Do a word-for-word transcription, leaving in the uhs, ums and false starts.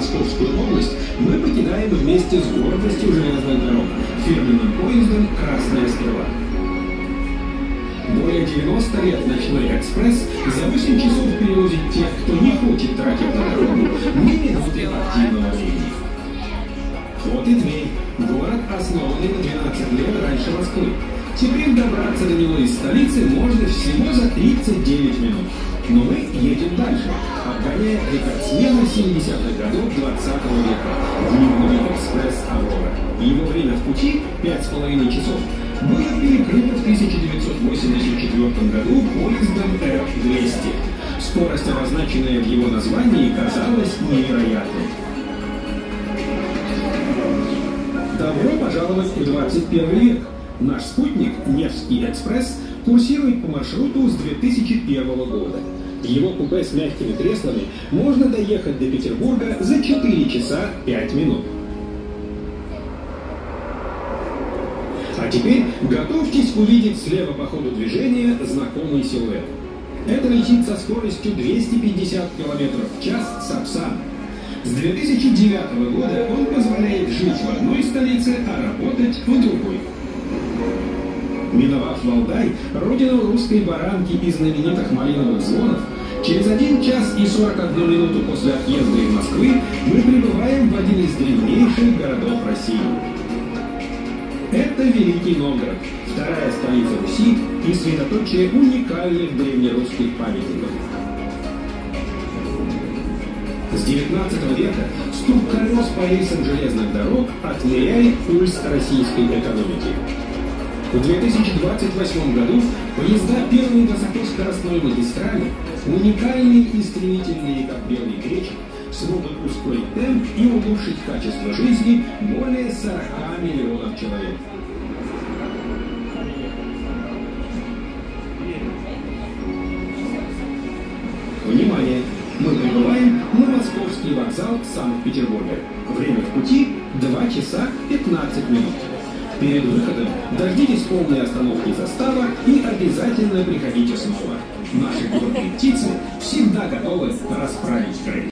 Московскую область мы покидаем вместе с гордостью железных дорог фирменным поездом «Красная стрела». Более девяноста лет ночной экспресс за восемь часов перевозит тех, кто не хочет тратить на дорогу ни минуты активного времени. Вот и Тверь. Город, основанный на двенадцать лет раньше Москвы. Теперь добраться до него из столицы можно всего за тридцать девять минут. Но мы едем дальше, обгоняя рекордсмена семидесятых годов двадцатого века, дневной экспресс «Аврора». Его время в пути, пять с половиной часов, было перекрыто в тысяча девятьсот восемьдесят четвёртом году поездом Р двести. Скорость, обозначенная в его названии, казалась невероятной. Добро пожаловать в двадцать первый век. Наш спутник, Невский экспресс, курсирует по маршруту с две тысячи первого года. В его купе с мягкими креслами можно доехать до Петербурга за четыре часа пять минут. А теперь готовьтесь увидеть слева по ходу движения знакомый силуэт. Это летит со скоростью двести пятьдесят километров в час Сапсан. С две тысячи девятого года он позволяет жить в одной столице, а работать в другой. Миновав Валдай, родину русской баранки и знаменитых малиновых звонов, через один час и сорок одну минуту после отъезда из Москвы мы прибываем в один из древнейших городов России. Это Великий Новгород, вторая столица Руси и средоточие уникальных древнерусских памятников. С девятнадцатого века стук колес по рельсам железных дорог отмеряет пульс российской экономики. В две тысячи двадцать восьмом году поезда первой высокоскоростной магистрали, уникальные и стремительные, как белый гречек, смогут ускорить темп и улучшить качество жизни более сорока миллионов человек. Внимание! Мы прибываем на Московский вокзал Санкт-Петербурга. Время в пути два часа пятнадцать минут. Перед выходом дождитесь полной остановки состава и обязательно приходите снова. Наши гордые птицы всегда готовы расправить крылья.